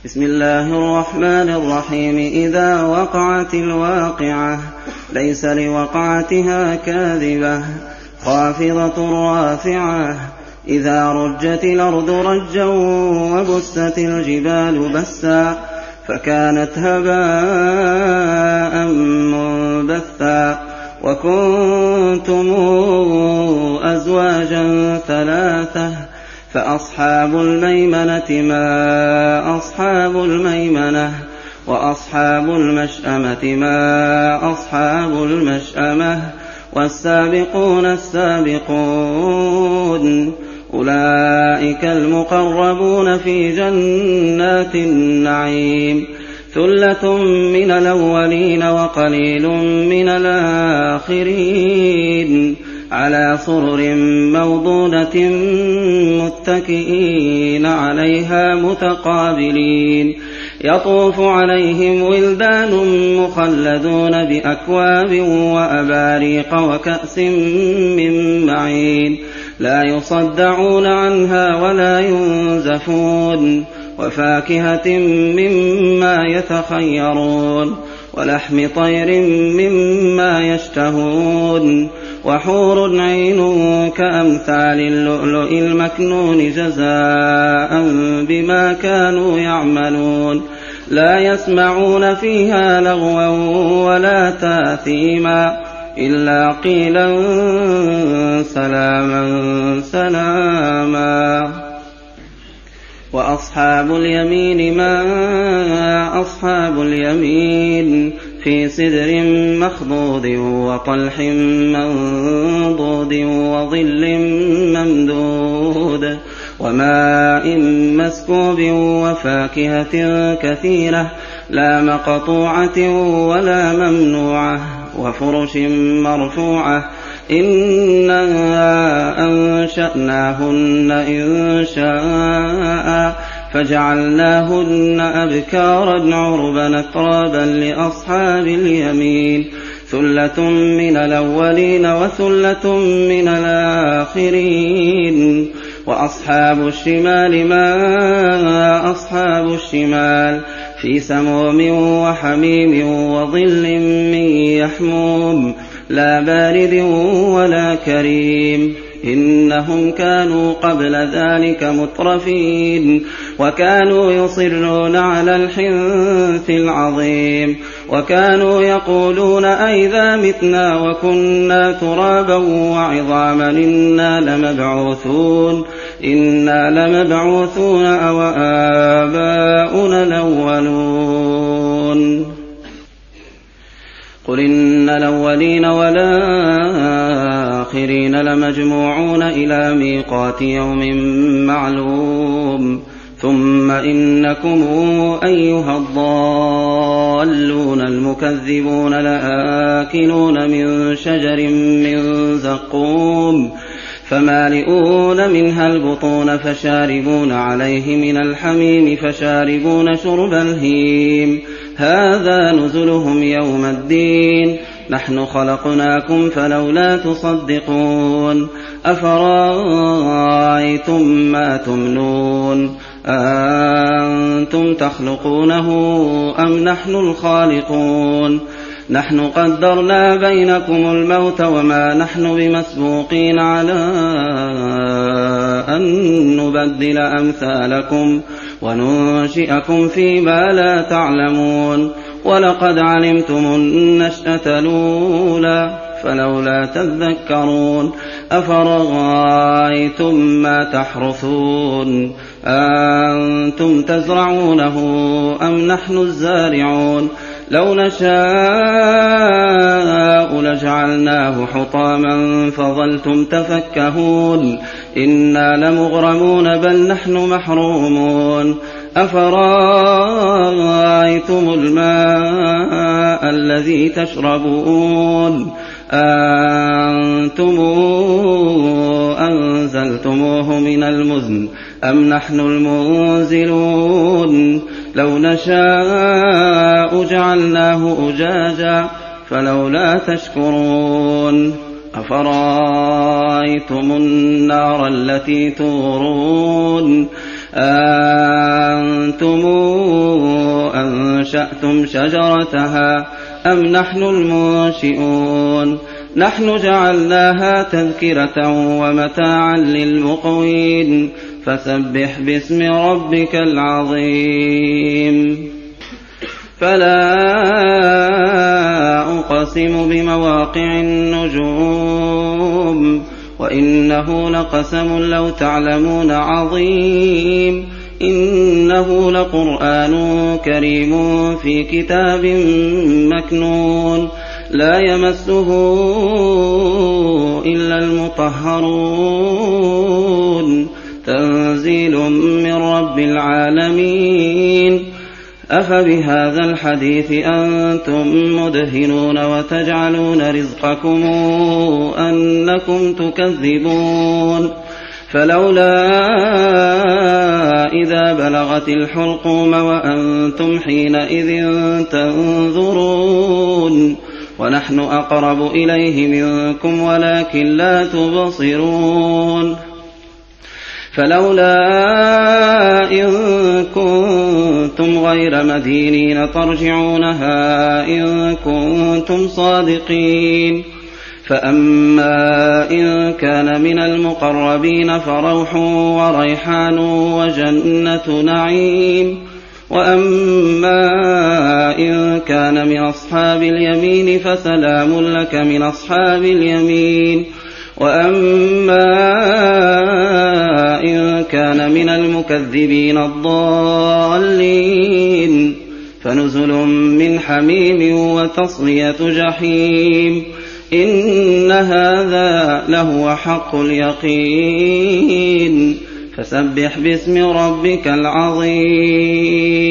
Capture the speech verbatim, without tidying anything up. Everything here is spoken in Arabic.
بسم الله الرحمن الرحيم. إذا وقعت الواقعة ليس لوقعتها كاذبة خافضة رافعة إذا رجت الأرض رجا وبست الجبال بسا فكانت هباء منبثا وكنتم أزواجا ثلاثة فأصحاب الميمنة ما أصحاب الميمنة وأصحاب المشأمة ما أصحاب المشأمة والسابقون السابقون أولئك المقربون في جنات النعيم ثلة من الأولين وقليل من الآخرين على سرر موضونة متكئين عليها متقابلين يطوف عليهم ولدان مخلدون بأكواب وأباريق وكأس من معين لا يصدعون عنها ولا ينزفون وفاكهة مما يتخيرون ولحم طير مما يشتهون وحور عين كأمثال اللؤلؤ المكنون جزاء بما كانوا يعملون لا يسمعون فيها لغوا ولا تاثيما إلا قيلا سلاما سلاما وأصحاب اليمين ما أصحاب اليمين في سدر مخضود وطلح منضود وظل ممدود وماء مسكوب وفاكهة كثيرة لا مقطوعة ولا ممنوعة وفرش مرفوعة إنا أنشأناهن إن شاء فجعلناهن أبكارا عربا أترابا لأصحاب اليمين ثلة من الأولين وثلة من الآخرين وأصحاب الشمال ما أصحاب الشمال في سموم وحميم وظل من يحموم لا بارد ولا كريم إنهم كانوا قبل ذلك مترفين وكانوا يصرون على الحنث العظيم وكانوا يقولون أئذا متنا وكنا ترابا وعظاما إنا لمبعوثون إنا لمبعوثون أو آباؤنا الأولون قل إن الأولين والآخرين لمجموعون إلى ميقات يوم معلوم ثم إنكم أيها الضالون المكذبون لآكلون من شجر من زقوم فمالئون منها البطون فشاربون عليه من الحميم فشاربون شرب الهيم هذا نزلهم يوم الدين نحن خلقناكم فلولا تصدقون أفرأيتم ما تمنون أنتم تخلقونه أم نحن الخالقون نحن قدرنا بينكم الموت وما نحن بمسبوقين على أن نبدل أمثالكم وننشئكم فيما لا تعلمون ولقد علمتم النشأة الأولى فلولا تذكرون أفرأيتم ما تحرثون أنتم تزرعونه أم نحن الزارعون لو نشاء لجعلناه حطاما فظلتم تفكهون إنا لمغرمون بل نحن محرومون أفرأيتم الماء الذي تشربون أنتم أنزلتموه من المزن أم نحن المنزلون لو نشاء جعلناه أجاجا فلولا تشكرون أفرأيتم النار التي تورون أأنتم أنشأتم شجرتها أم نحن المنشئون نحن جعلناها تذكرة ومتاعا للمقوين فسبح باسم ربك العظيم فلا أقسم بمواقع النجوم وإنه لقسم لو تعلمون عظيم إنه لقرآن كريم في كتاب مكنون لا يمسه إلا المطهرون تنزيل من رب العالمين أفبهذا الحديث أنتم مدهنون وتجعلون رزقكم أنكم تكذبون فلولا إذا بلغت الحلقوم وأنتم حينئذ تنظرون ونحن أقرب إليه منكم ولكن لا تبصرون فلولا إن كنتم غير مدينين ترجعونها إن كنتم صادقين فأما إن كان من المقربين فروح وريحان وجنة نعيم وأما إن كان من أصحاب اليمين فسلام لك من أصحاب اليمين وأما إن كان من المكذبين الضالين فنزل من حميم وتصلية جحيم إن هذا لهو حق اليقين فسبح باسم ربك العظيم